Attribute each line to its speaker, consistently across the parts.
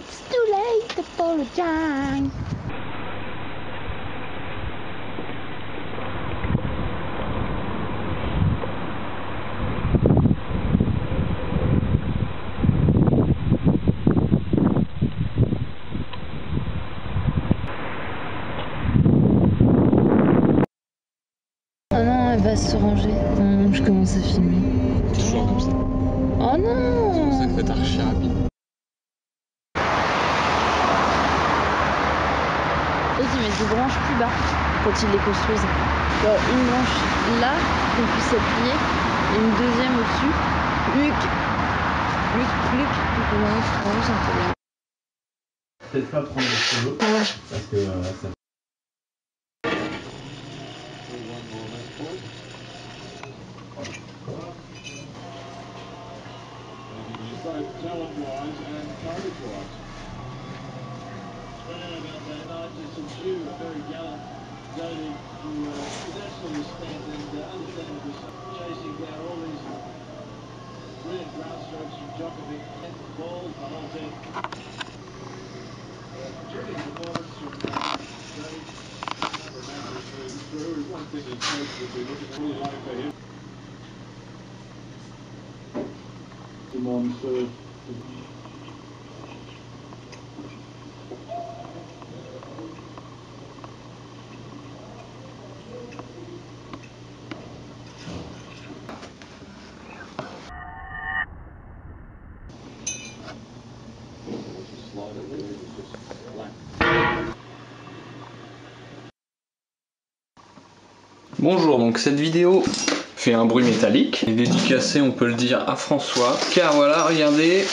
Speaker 1: It's too late to apologize. Oh non, elle va se ranger. Je commence à filmer.
Speaker 2: Toujours comme ça.
Speaker 1: Oh non!
Speaker 2: C'est pour ça que c'est archi rapide.
Speaker 1: Ils mettent des branches plus bas quand ils les construisent. Genre une branche là qu'on puisse appuyer et une deuxième au-dessus. Luc, tu peux m'en c'est un problème.
Speaker 3: Peut-être pas prendre le stylo parce que ça.
Speaker 2: Bonjour, donc cette vidéo fait un bruit métallique et dédicacé, on peut le dire, à François, car voilà, regardez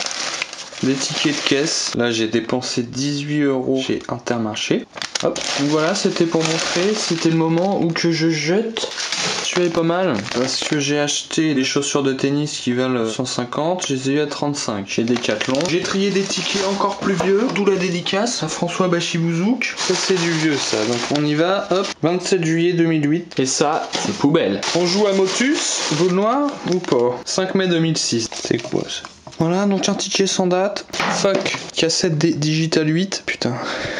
Speaker 2: des tickets de caisse. Là j'ai dépensé 18 € chez Intermarché. Hop, donc voilà, c'était pour montrer, c'était le moment où que je jette. Celui-là est pas mal parce que j'ai acheté des chaussures de tennis qui valent 150, je les ai eu à 35 chez Decathlon. J'ai trié des tickets encore plus vieux, d'où la dédicace à François Bachibouzouk. Ça c'est du vieux ça, donc on y va, hop, 27 juillet 2008. Et ça, c'est poubelle. On joue à Motus, boule noire ou pas? 5 mai 2006, c'est quoi ça? Voilà, donc un ticket sans date. Fuck, cassette Digital 8, putain.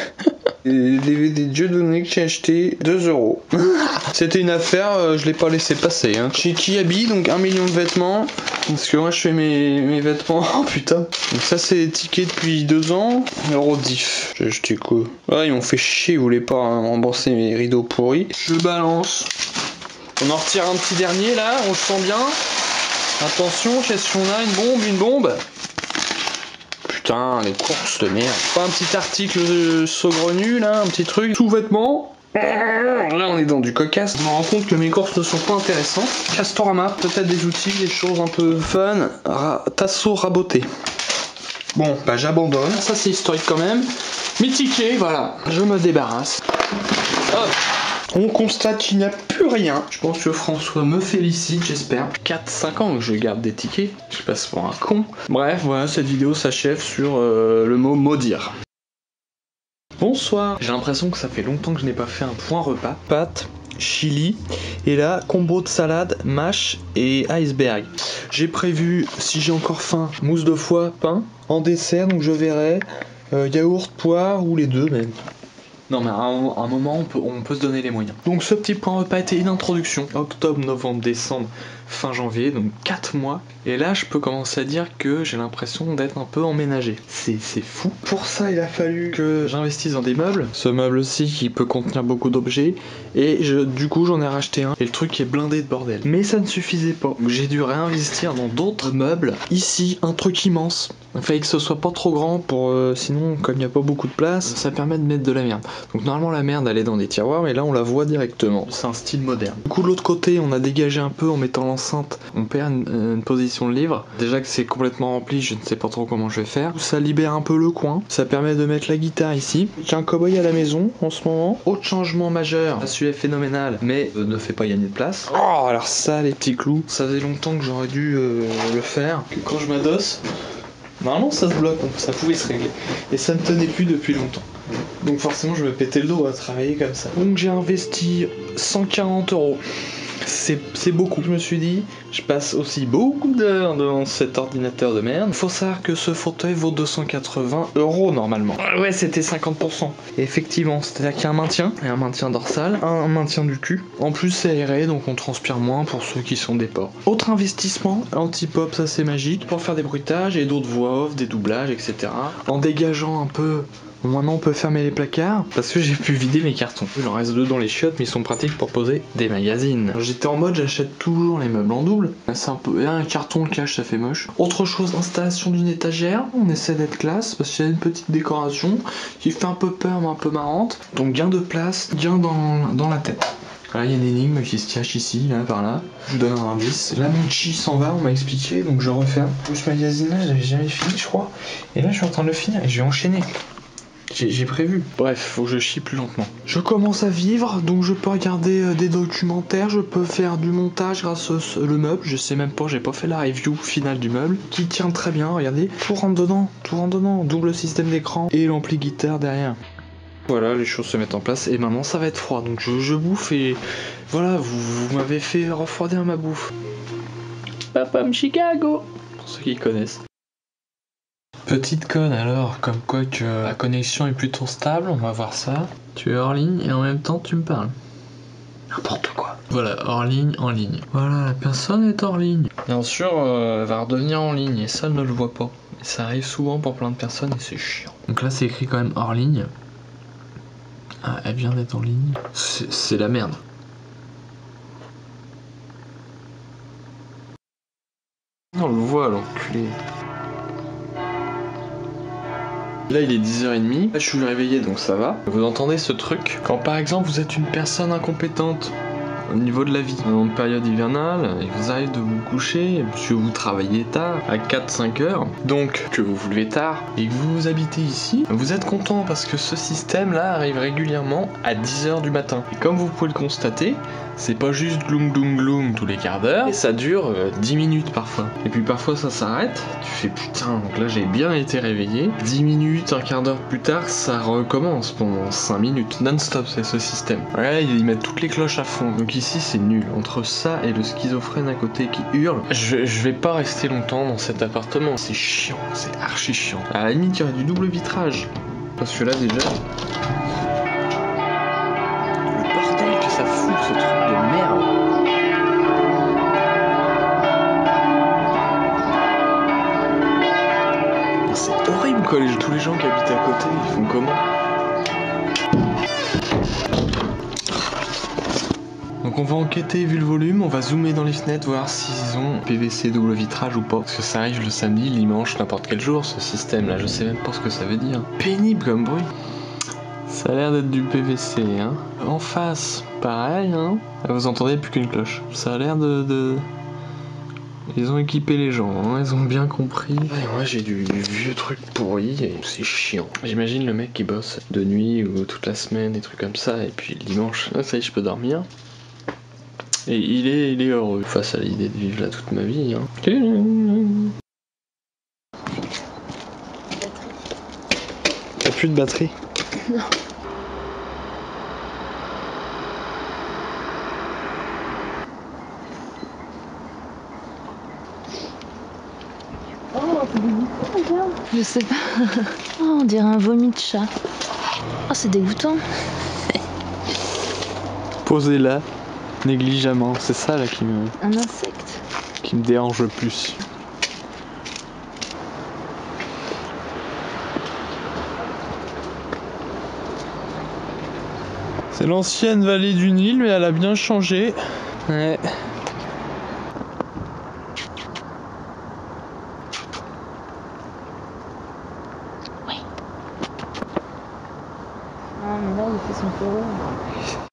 Speaker 2: Les DVD de Dieudonné que j'ai acheté 2 €. C'était une affaire, je l'ai pas laissé passer. Hein. Chez Kiabi, donc 1 million de vêtements. Parce que moi je fais mes vêtements. Oh putain. Donc ça c'est des tickets depuis 2 ans. Eurodif. J'ai acheté quoi? Ouais, ils m'ont fait chier, ils voulaient pas rembourser mes rideaux pourris. Je balance. On en retire un petit dernier là, on le sent bien. Attention, qu'est-ce qu'on a? Une bombe. Putain, les courses de merde. Pas un petit article saugrenu là, un petit truc. Sous-vêtements. Là on est dans du cocasse. Je me rends compte que mes courses ne sont pas intéressantes. Castorama, peut-être des outils, des choses un peu fun. Tasso raboté. Bon, bah j'abandonne. Ça c'est historique quand même. Mes tickets, voilà, je me débarrasse. Hop. On constate qu'il n'y a plus rien. Je pense que François me félicite, j'espère. 4-5 ans que je garde des tickets. Je passe pour un con. Bref, voilà, cette vidéo s'achève sur le mot maudire. Bonsoir. J'ai l'impression que ça fait longtemps que je n'ai pas fait un point repas. Pâtes, chili, et là, combo de salade, mâche et iceberg. J'ai prévu, si j'ai encore faim, mousse de foie, pain. En dessert, donc je verrai yaourt, poire ou les deux même. Non mais à un moment on peut se donner les moyens. Donc ce petit point repas était une introduction. Octobre, novembre, décembre, fin janvier, donc 4 mois. Et là je peux commencer à dire que j'ai l'impression d'être un peu emménagé. C'est fou. Pour ça il a fallu que j'investisse dans des meubles. Ce meuble-ci qui peut contenir beaucoup d'objets. Et du coup j'en ai racheté un. Et le truc est blindé de bordel. Mais ça ne suffisait pas. Donc j'ai dû réinvestir dans d'autres meubles. Ici un truc immense. Il fallait que ce soit pas trop grand pour sinon comme il n'y a pas beaucoup de place, ça permet de mettre de la merde. Donc normalement la merde elle est dans des tiroirs mais là on la voit directement. C'est un style moderne. Du coup de l'autre côté on a dégagé un peu en mettant l'enceinte. On perd une position de livre. Déjà que c'est complètement rempli, je ne sais pas trop comment je vais faire. Ça libère un peu le coin. Ça permet de mettre la guitare ici. J'ai un cow-boy à la maison en ce moment. Autre changement majeur. Celui-là est phénoménal mais ne fait pas gagner de place. Oh alors ça les petits clous. Ça faisait longtemps que j'aurais dû le faire. Que quand je m'adosse. Normalement ça se bloque, ça pouvait se régler. Et ça ne tenait plus depuis longtemps. Donc forcément je me pétais le dos à travailler comme ça. Donc j'ai investi 140 €. c'est beaucoup. Je me suis dit, je passe aussi beaucoup d'heures devant cet ordinateur de merde. Faut savoir que ce fauteuil vaut 280 € normalement. Ouais, c'était 50%. Et effectivement, c'est-à-dire qu'il y a un maintien dorsal, un maintien du cul. En plus, c'est aéré, donc on transpire moins pour ceux qui sont des porcs. Autre investissement, anti-pop, ça c'est magique, pour faire des bruitages et d'autres voix off, des doublages, etc. En dégageant un peu. Bon, maintenant on peut fermer les placards parce que j'ai pu vider mes cartons. Il en reste 2 dans les chiottes, mais ils sont pratiques pour poser des magazines. J'étais en mode j'achète toujours les meubles en double. C'est un peu un carton le cache, ça fait moche. Autre chose, installation d'une étagère. On essaie d'être classe parce qu'il y a une petite décoration qui fait un peu peur mais un peu marrante. Donc gain de place, gain dans la tête. Voilà, il y a une énigme qui se cache ici, là, par là. Je vous donne un indice. Là, mon chi s'en va, on m'a expliqué, donc je referme. Ce magazine-là, j'avais jamais fini, je crois. Et là, je suis en train de le finir et je vais enchaîner. J'ai prévu. Bref, faut que je chie plus lentement. Je commence à vivre, donc je peux regarder des documentaires, je peux faire du montage grâce au meuble. Je sais même pas, j'ai pas fait la review finale du meuble, qui tient très bien, regardez. Tout rentre dedans, double système d'écran et l'ampli guitare derrière. Voilà, les choses se mettent en place et maintenant ça va être froid, donc je bouffe et voilà, vous m'avez fait refroidir ma bouffe. Papam Chicago, pour ceux qui connaissent. Petite conne alors, comme quoi que la connexion est plutôt stable, on va voir ça. Tu es hors ligne et en même temps tu me parles. N'importe quoi. Voilà, hors ligne, en ligne. Voilà, la personne est hors ligne. Bien sûr, elle va redevenir en ligne et ça, elle ne le voit pas. Et ça arrive souvent pour plein de personnes et c'est chiant. Donc là, c'est écrit quand même hors ligne. Ah, elle vient d'être en ligne. C'est la merde. On le voit, l'enculé. Là il est 10h30, là je suis réveillé donc ça va. Vous entendez ce truc? Quand par exemple vous êtes une personne incompétente au niveau de la vie, en période hivernale, et vous arrivez de vous coucher, parce que vous travaillez tard, à 4-5 heures, donc que vous vous levez tard, et que vous habitez ici, vous êtes content parce que ce système là arrive régulièrement à 10h du matin. Et comme vous pouvez le constater, c'est pas juste gloom gloom gloom tous les quarts d'heure, et ça dure 10 minutes parfois. Et puis parfois ça s'arrête, tu fais putain, donc là j'ai bien été réveillé. 10 minutes, un quart d'heure plus tard, ça recommence pendant 5 minutes. Non-stop c'est ce système. Ouais, ils mettent toutes les cloches à fond. Donc ici c'est nul. Entre ça et le schizophrène à côté qui hurle, je vais pas rester longtemps dans cet appartement. C'est chiant, c'est archi chiant. À la limite il y aurait du double vitrage. Parce que là déjà... ça fout ce truc de merde. C'est horrible quoi, tous les gens qui habitent à côté, ils font comment? Donc on va enquêter vu le volume, on va zoomer dans les fenêtres, voir s'ils ont PVC double vitrage ou pas. Parce que ça arrive le samedi, le dimanche, n'importe quel jour ce système là, je sais même pas ce que ça veut dire. Pénible comme bruit. Ça a l'air d'être du PVC, hein. En face, pareil, hein. Vous entendez plus qu'une cloche. Ça a l'air de... Ils ont équipé les gens, hein. Ils ont bien compris. Et moi j'ai du vieux truc pourri et c'est chiant. J'imagine le mec qui bosse de nuit ou toute la semaine, des trucs comme ça, et puis le dimanche, ça y est, je peux dormir. Et il est heureux face à l'idée de vivre là toute ma vie, hein. T'as plus de batterie?
Speaker 1: Non. Oh, c'est dégoûtant, regarde. Je sais pas. Oh, on dirait un vomi de chat. Oh, c'est dégoûtant.
Speaker 2: Posez là, négligemment. C'est ça là
Speaker 1: Un insecte.
Speaker 2: Qui me dérange le plus. C'est l'ancienne vallée du Nil, mais elle a bien changé. Ouais.
Speaker 1: Oui. Non, mais là, il fait son tour.